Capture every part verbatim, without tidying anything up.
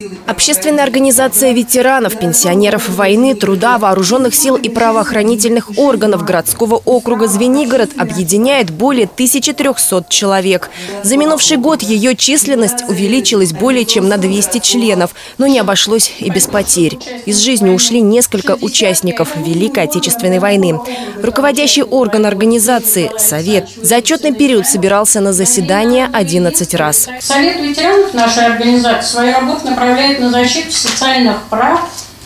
Общественная организация ветеранов, пенсионеров войны, труда, вооруженных сил и правоохранительных органов городского округа Звенигород объединяет более тысячи трёхсот человек. За минувший год ее численность увеличилась более чем на двести членов, но не обошлось и без потерь. Из жизни ушли несколько участников Великой Отечественной войны. Руководящий орган организации – Совет. За отчетный период собирался на заседание одиннадцать раз. Совет ветеранов нашей организации свою работу направляет на защиту социальных прав,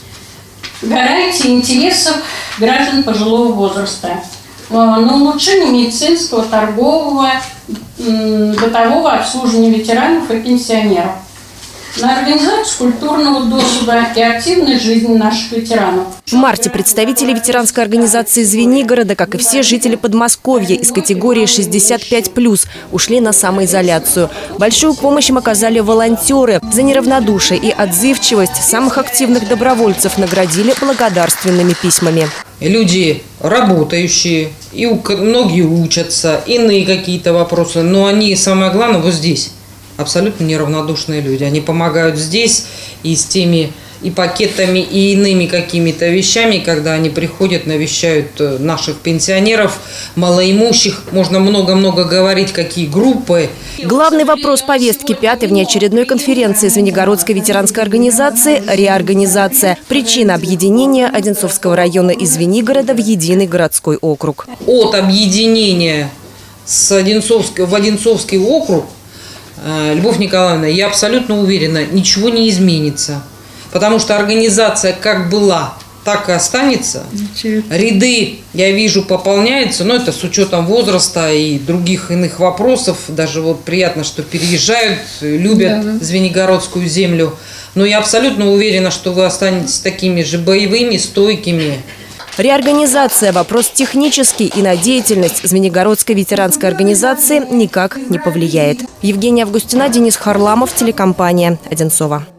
гарантии интересов граждан пожилого возраста, на улучшение медицинского, торгового, бытового обслуживания ветеранов и пенсионеров, на организацию культурного досуга и активной жизни наших ветеранов. В марте представители ветеранской организации Звенигорода, как и все жители Подмосковья из категории шестьдесят пять плюс, ушли на самоизоляцию. Большую помощь им оказали волонтеры. За неравнодушие и отзывчивость самых активных добровольцев наградили благодарственными письмами. Люди работающие, и многие учатся, иные какие-то вопросы, но они, самое главное, вот здесь. Абсолютно неравнодушные люди. Они помогают здесь и с теми и пакетами, и иными какими-то вещами, когда они приходят, навещают наших пенсионеров, малоимущих. Можно много-много говорить, какие группы. Главный вопрос повестки пятой внеочередной конференции Звенигородской ветеранской организации – реорганизация. Причина объединения Одинцовского района и Звенигорода в единый городской округ. От объединения с Одинцовского, в Одинцовский округ, Любовь Николаевна, я абсолютно уверена, ничего не изменится. Потому что организация как была, так и останется. Ряды, я вижу, пополняются, но это с учетом возраста и других иных вопросов. Даже вот приятно, что переезжают, любят да, да. Звенигородскую землю. Но я абсолютно уверена, что вы останетесь такими же боевыми, стойкими. Реорганизация – вопрос технический, и на деятельность Звенигородской ветеранской организации никак не повлияет. Евгения Августина, Денис Харламов, телекомпания «Одинцово».